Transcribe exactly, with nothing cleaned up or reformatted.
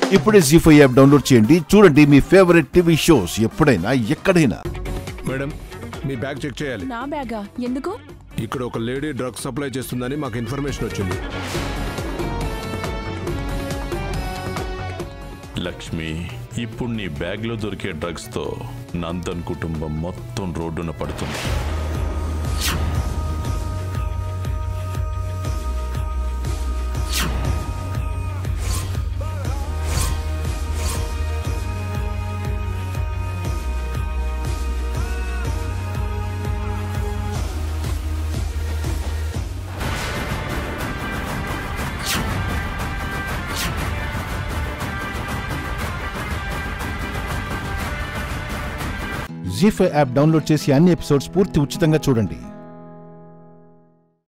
ఇప్పుడే G five app download చేయండి, చూడండి మీ ఫేవరెట్ టీవీ షోస్ ఎప్పుడైనా ఎక్కడైనా. మేడం, మీ బ్యాగ్ చెక్ చేయాలి. నా బ్యాగా? ఎందుకు? ఇక్కడ ఒక లేడీ డ్రగ్స్ సప్లై చేస్తుందని మాకు ఇన్ఫర్మేషన్ వచ్చింది. లక్ష్మి, ఇప్పుడు నీ బ్యాగ్లో దొరికే డ్రగ్స్తో నందన్ కుటుంబం మొత్తం రోడ్డున పడుతుంది. జీ ఫైవ్ యాప్ డౌన్లోడ్ చేసి అన్ని ఎపిసోడ్స్ పూర్తి ఉచితంగా చూడండి.